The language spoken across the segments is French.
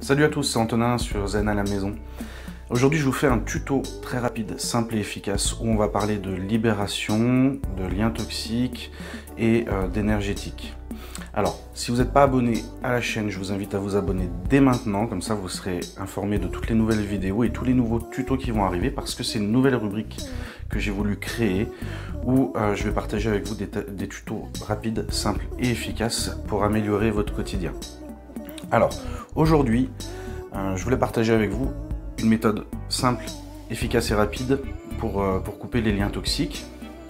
Salut à tous, c'est Antonin sur Zen à la maison. Aujourd'hui je vous fais un tuto très rapide, simple et efficace où on va parler de libération, de liens toxiques et d'énergétique. Alors, si vous n'êtes pas abonné à la chaîne, je vous invite à vous abonner dès maintenant, comme ça vous serez informé de toutes les nouvelles vidéos et tous les nouveaux tutos qui vont arriver parce que c'est une nouvelle rubrique que j'ai voulu créer où je vais partager avec vous des tutos rapides, simples et efficaces pour améliorer votre quotidien. Alors, aujourd'hui, je voulais partager avec vous une méthode simple, efficace et rapide pour couper les liens toxiques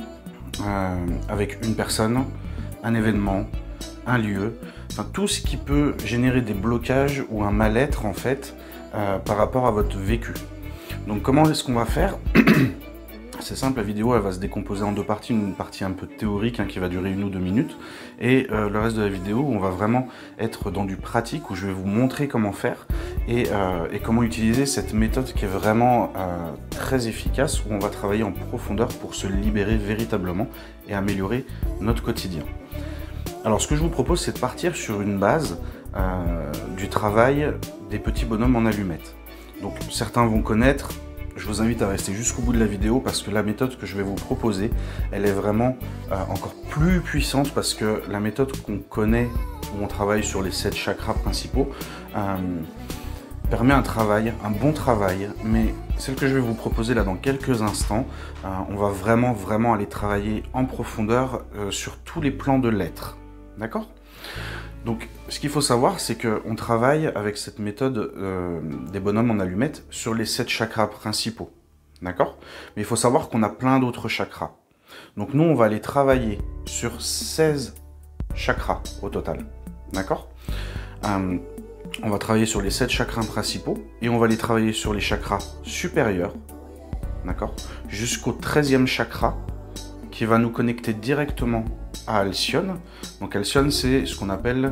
avec une personne, un événement, un lieu, enfin tout ce qui peut générer des blocages ou un mal-être en fait par rapport à votre vécu. Donc comment est-ce qu'on va faire? C'est simple, la vidéo elle va se décomposer en deux parties, une partie un peu théorique qui va durer 1 ou 2 minutes et le reste de la vidéo où on va vraiment être dans du pratique, où je vais vous montrer comment faire et comment utiliser cette méthode qui est vraiment très efficace, où on va travailler en profondeur pour se libérer véritablement et améliorer notre quotidien. Alors ce que je vous propose, c'est de partir sur une base du travail des petits bonhommes en allumettes. Donc certains vont connaître, je vous invite à rester jusqu'au bout de la vidéo parce que la méthode que je vais vous proposer, elle est vraiment encore plus puissante parce que la méthode qu'on connaît, où on travaille sur les 7 chakras principaux, permet un travail, un bon travail, mais celle que je vais vous proposer là dans quelques instants, on va vraiment aller travailler en profondeur sur tous les plans de l'être. D'accord? Donc, ce qu'il faut savoir, c'est qu'on travaille avec cette méthode des bonhommes en allumettes sur les 7 chakras principaux. D'accord? Mais il faut savoir qu'on a plein d'autres chakras. Donc, nous, on va aller travailler sur 16 chakras au total. D'accord? On va travailler sur les 7 chakras principaux et on va aller travailler sur les chakras supérieurs. D'accord? Jusqu'au 13e chakra qui va nous connecter directement à Alcyone. Donc Alcyone, c'est ce qu'on appelle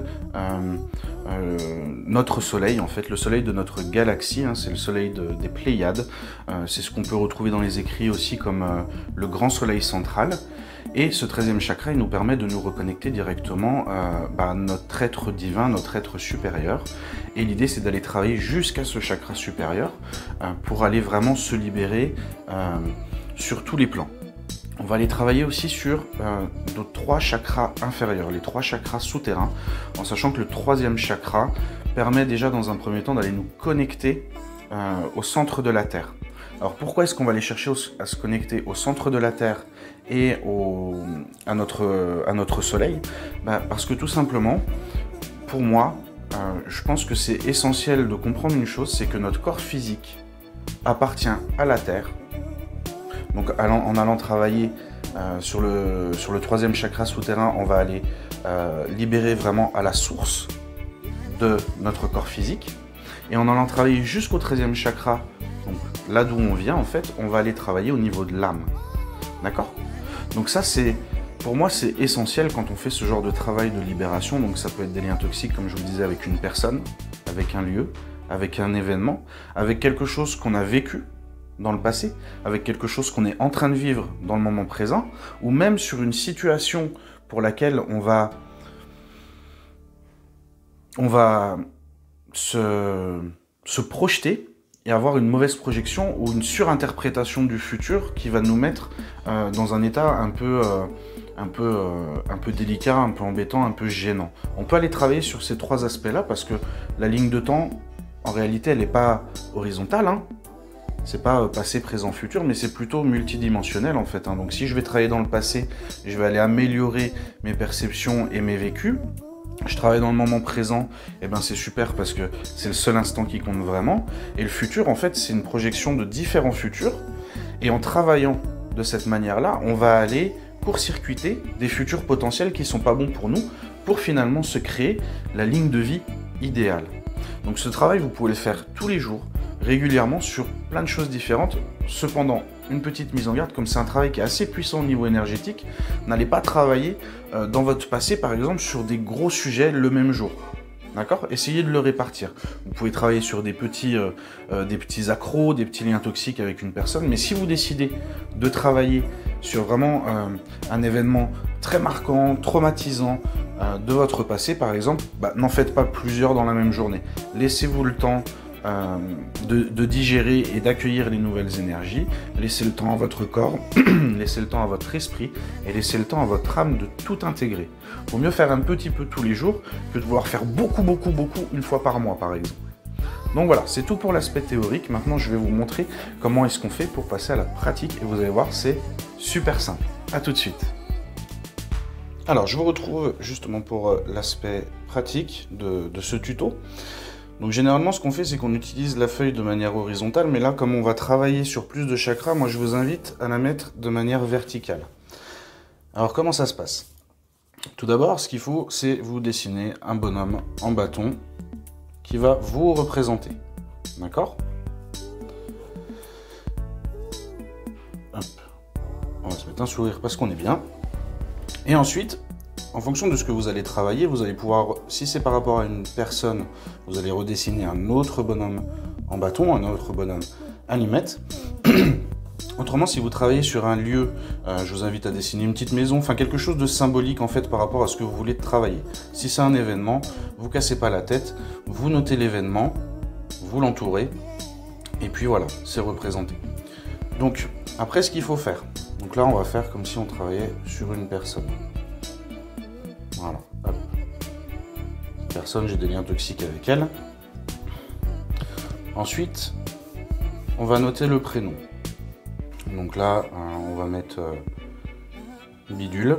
notre soleil, en fait, le soleil de notre galaxie, c'est le soleil des Pléiades. C'est ce qu'on peut retrouver dans les écrits aussi comme le grand soleil central. Et ce 13e chakra, il nous permet de nous reconnecter directement à notre être divin, notre être supérieur. Et l'idée, c'est d'aller travailler jusqu'à ce chakra supérieur pour aller vraiment se libérer sur tous les plans. On va aller travailler aussi sur nos 3 chakras inférieurs, les 3 chakras souterrains, en sachant que le 3e chakra permet déjà dans un premier temps d'aller nous connecter au centre de la Terre. Alors pourquoi est-ce qu'on va aller chercher à se connecter au centre de la Terre et à notre Soleil? Parce que tout simplement, pour moi, je pense que c'est essentiel de comprendre une chose, c'est que notre corps physique appartient à la Terre. Donc en allant travailler sur le 3e chakra souterrain, on va aller libérer vraiment à la source de notre corps physique. Et en allant travailler jusqu'au 13e chakra, donc là d'où on vient en fait, on va aller travailler au niveau de l'âme. D'accord? Donc ça pour moi c'est essentiel quand on fait ce genre de travail de libération. Donc ça peut être des liens toxiques comme je vous le disais avec une personne, avec un lieu, avec un événement, avec quelque chose qu'on a vécu dans le passé, avec quelque chose qu'on est en train de vivre dans le moment présent, ou même sur une situation pour laquelle on va se projeter et avoir une mauvaise projection ou une surinterprétation du futur qui va nous mettre dans un état un peu délicat, un peu embêtant, un peu gênant. On peut aller travailler sur ces 3 aspects-là parce que la ligne de temps, en réalité, elle n'est pas horizontale, c'est pas passé, présent, futur, mais c'est plutôt multidimensionnel en fait. Donc si je vais travailler dans le passé, je vais aller améliorer mes perceptions et mes vécus. Je travaille dans le moment présent, et c'est super parce que c'est le seul instant qui compte vraiment. Et le futur, en fait, c'est une projection de différents futurs. Et en travaillant de cette manière-là, on va aller court-circuiter des futurs potentiels qui sont pas bons pour nous, pour finalement se créer la ligne de vie idéale. Donc ce travail, vous pouvez le faire tous les jours, régulièrement sur plein de choses différentes. Cependant, une petite mise en garde, comme c'est un travail qui est assez puissant au niveau énergétique, n'allez pas travailler dans votre passé par exemple sur des gros sujets le même jour. D'accord? Essayez de le répartir. Vous pouvez travailler sur des petits accros, des petits liens toxiques avec une personne, mais si vous décidez de travailler sur vraiment un événement très marquant, traumatisant de votre passé, par exemple, n'en faites pas plusieurs dans la même journée. Laissez-vous le temps de digérer et d'accueillir les nouvelles énergies. Laissez le temps à votre corps, laissez le temps à votre esprit et laissez le temps à votre âme de tout intégrer. Il vaut mieux faire un petit peu tous les jours que de vouloir faire beaucoup une fois par mois, par exemple. Donc voilà, c'est tout pour l'aspect théorique. Maintenant, je vais vous montrer comment est-ce qu'on fait pour passer à la pratique et vous allez voir, c'est super simple. À tout de suite. Alors, je vous retrouve justement pour l'aspect pratique de ce tuto. Donc généralement, ce qu'on fait, c'est qu'on utilise la feuille de manière horizontale, mais là, comme on va travailler sur plus de chakras, moi, je vous invite à la mettre de manière verticale. Alors, comment ça se passe? Tout d'abord, ce qu'il faut, c'est vous dessiner un bonhomme en bâton qui va vous représenter. D'accord? Hop. On va se mettre un sourire parce qu'on est bien. Et ensuite, en fonction de ce que vous allez travailler, vous allez pouvoir, si c'est par rapport à une personne, vous allez redessiner un autre bonhomme en bâton, un autre bonhomme allumette. Autrement, si vous travaillez sur un lieu, je vous invite à dessiner une petite maison, enfin quelque chose de symbolique en fait par rapport à ce que vous voulez travailler. Si c'est un événement, vous cassez pas la tête, vous notez l'événement, vous l'entourez, et puis voilà, c'est représenté. Donc, après ce qu'il faut faire, donc là on va faire comme si on travaillait sur une personne. Voilà, hop. Personne, j'ai des liens toxiques avec elle. Ensuite, on va noter le prénom. Donc là, on va mettre bidule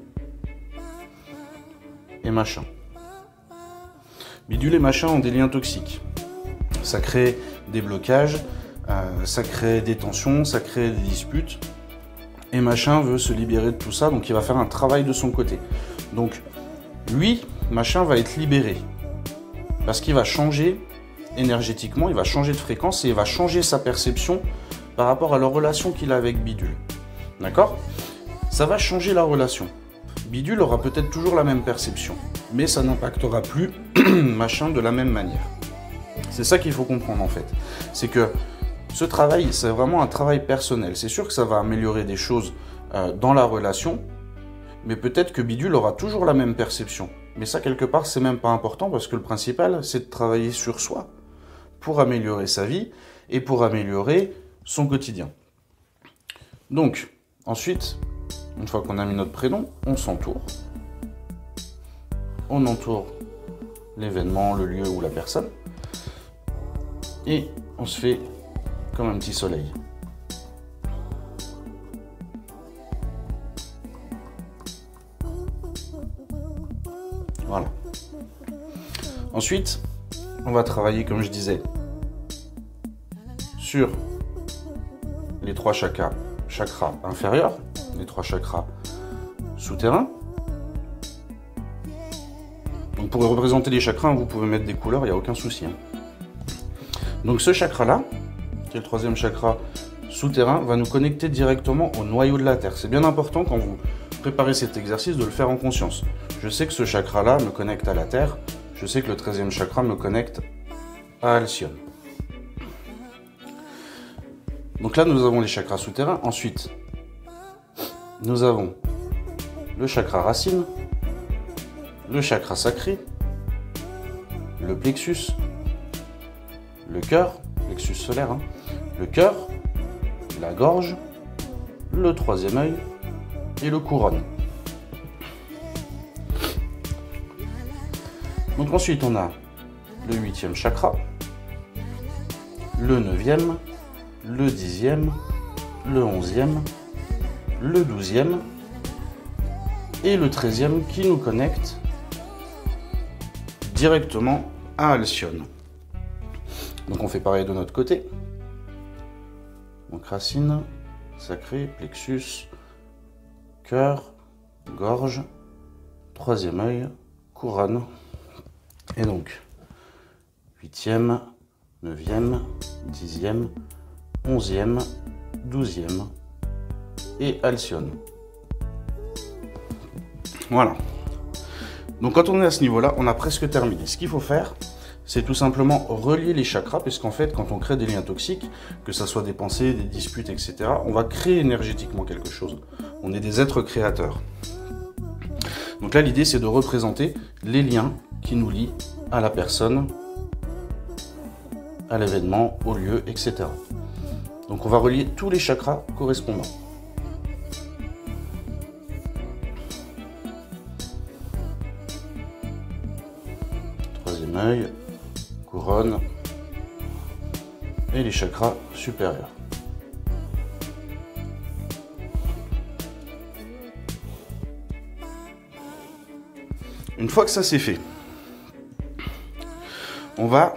et machin. Bidule et machin ont des liens toxiques. Ça crée des blocages, ça crée des tensions, ça crée des disputes. Et machin veut se libérer de tout ça, donc il va faire un travail de son côté. Donc, lui, machin va être libéré. Parce qu'il va changer énergétiquement, il va changer de fréquence et il va changer sa perception par rapport à la relation qu'il a avec Bidule. D'accord? Ça va changer la relation. Bidule aura peut-être toujours la même perception, mais ça n'impactera plus machin de la même manière. C'est ça qu'il faut comprendre en fait. C'est que ce travail, c'est vraiment un travail personnel. C'est sûr que ça va améliorer des choses dans la relation, mais peut-être que Bidule aura toujours la même perception. Mais ça, quelque part, c'est même pas important parce que le principal, c'est de travailler sur soi pour améliorer sa vie et pour améliorer son quotidien. Donc, ensuite, une fois qu'on a mis notre prénom, on s'entoure. On entoure l'événement, le lieu ou la personne. Et on se fait comme un petit soleil. Voilà. Ensuite, on va travailler, comme je disais, sur les 3 chakras inférieurs, les 3 chakras souterrains. Donc pour représenter les chakras, vous pouvez mettre des couleurs, il n'y a aucun souci. Donc ce chakra-là, qui est le 3e chakra souterrain, va nous connecter directement au noyau de la Terre. C'est bien important quand vous préparez cet exercice de le faire en conscience. Je sais que ce chakra-là me connecte à la Terre, je sais que le 13e chakra me connecte à Alcyone. Donc là, nous avons les chakras souterrains. Ensuite, nous avons le chakra racine, le chakra sacré, le plexus, le cœur, plexus solaire, le cœur, la gorge, le 3e œil et le couronne. Donc ensuite, on a le 8e chakra, le 9e, le 10e, le 11e, le 12e et le 13e qui nous connecte directement à Alcyone. Donc on fait pareil de notre côté. Donc racine, sacré, plexus, cœur, gorge, 3e œil, couronne. Et donc 8e, 9e, 10e, 11e, 12e et Alcyone. Voilà. Donc quand on est à ce niveau-là, on a presque terminé. Ce qu'il faut faire, c'est tout simplement relier les chakras, puisqu'en fait, quand on crée des liens toxiques, que ce soit des pensées, des disputes, etc., on va créer énergétiquement quelque chose. On est des êtres créateurs. Donc là, l'idée, c'est de représenter les liens qui nous lient à la personne, à l'événement, au lieu, etc. Donc on va relier tous les chakras correspondants. Troisième œil, couronne et les chakras supérieurs. Une fois que ça c'est fait, on va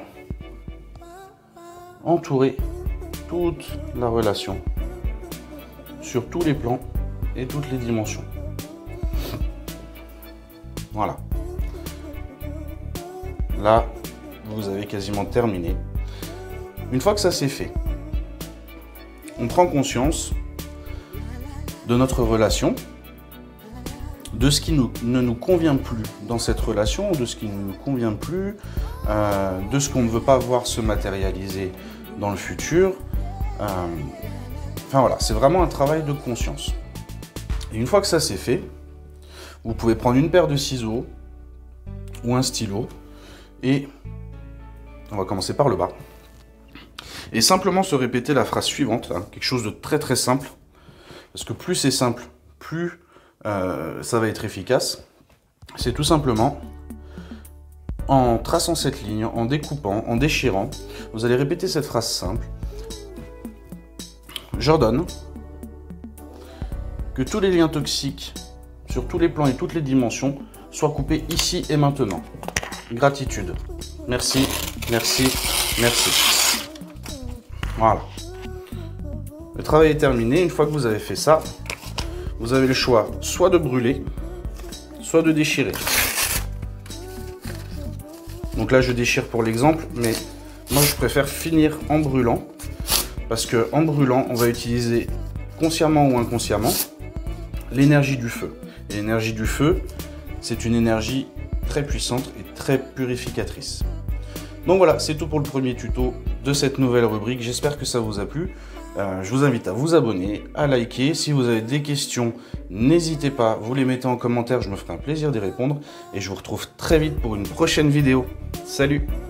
entourer toute la relation sur tous les plans et toutes les dimensions. Voilà. Là, vous avez quasiment terminé. Une fois que ça c'est fait, on prend conscience de notre relation, de ce qui ne nous convient plus dans cette relation, de ce qui ne nous convient plus, de ce qu'on ne veut pas voir se matérialiser dans le futur. Enfin voilà, c'est vraiment un travail de conscience. Et une fois que ça c'est fait, vous pouvez prendre une paire de ciseaux ou un stylo et on va commencer par le bas. Et simplement se répéter la phrase suivante, hein, quelque chose de très très simple, parce que plus c'est simple, plus ça va être efficace. C'est tout simplement, en traçant cette ligne, en découpant, en déchirant, vous allez répéter cette phrase simple. J'ordonne que tous les liens toxiques, sur tous les plans et toutes les dimensions, soient coupés ici et maintenant. Gratitude. Merci, merci, merci. Voilà. Le travail est terminé. Une fois que vous avez fait ça, vous avez le choix soit de brûler, soit de déchirer. Donc là, je déchire pour l'exemple, mais moi, je préfère finir en brûlant, parce que en brûlant, on va utiliser consciemment ou inconsciemment l'énergie du feu. Et l'énergie du feu, c'est une énergie très puissante et très purificatrice. Donc voilà, c'est tout pour le premier tuto de cette nouvelle rubrique. J'espère que ça vous a plu. Je vous invite à vous abonner, à liker. Si vous avez des questions, n'hésitez pas, vous les mettez en commentaire, je me ferai un plaisir d'y répondre. Et je vous retrouve très vite pour une prochaine vidéo. Salut!